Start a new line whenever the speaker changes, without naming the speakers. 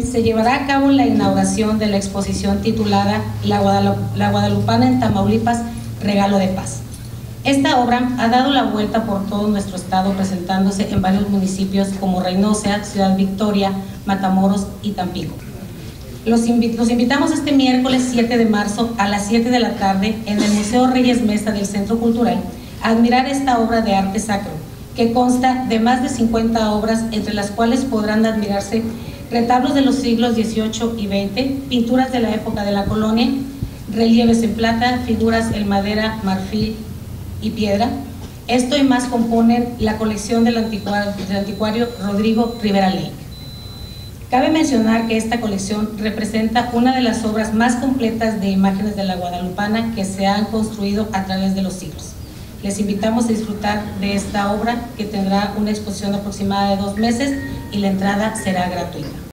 se llevará a cabo la inauguración de la exposición titulada La Guadalupana en Tamaulipas, Regalo de Paz. Esta obra ha dado la vuelta por todo nuestro estado, presentándose en varios municipios como Reynosa, Ciudad Victoria, Matamoros y Tampico. Los invitamos este miércoles 7 de marzo a las 7 de la tarde en el Museo Reyes Mesa del Centro Cultural a admirar esta obra de arte sacro, que consta de más de 50 obras, entre las cuales podrán admirarse retablos de los siglos XVIII y XX, pinturas de la época de la colonia, relieves en plata, figuras en madera, marfil y piedra. Esto y más componen la colección del anticuario Rodrigo Rivera Lake. Cabe mencionar que esta colección representa una de las obras más completas de imágenes de la Guadalupana que se han construido a través de los siglos. Les invitamos a disfrutar de esta obra, que tendrá una exposición aproximada de 2 meses y la entrada será gratuita.